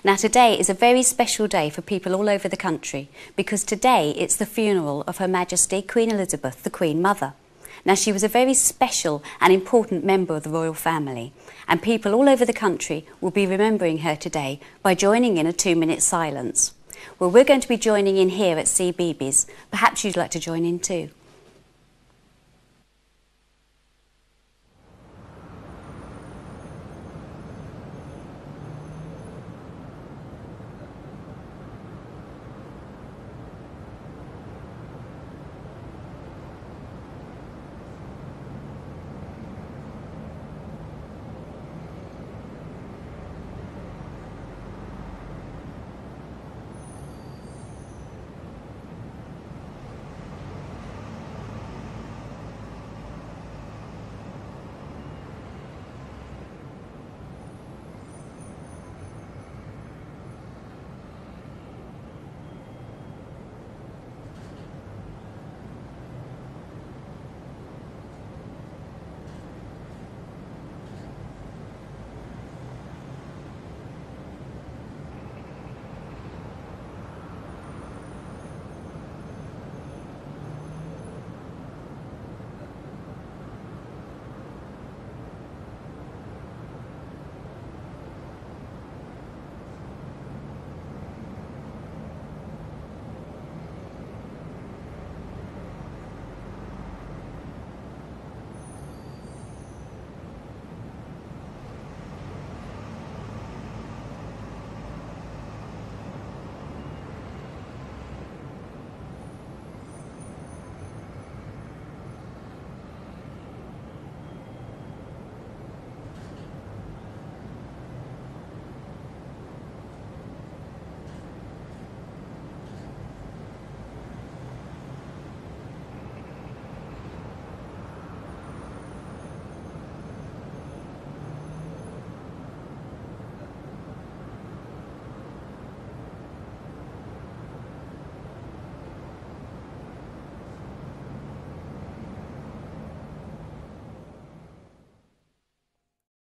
Now today is a very special day for people all over the country because today it's the funeral of Her Majesty Queen Elizabeth, the Queen Mother. Now she was a very special and important member of the royal family, and people all over the country will be remembering her today by joining in a 2-minute silence. Well, we're going to be joining in here at CBeebies. Perhaps you'd like to join in too.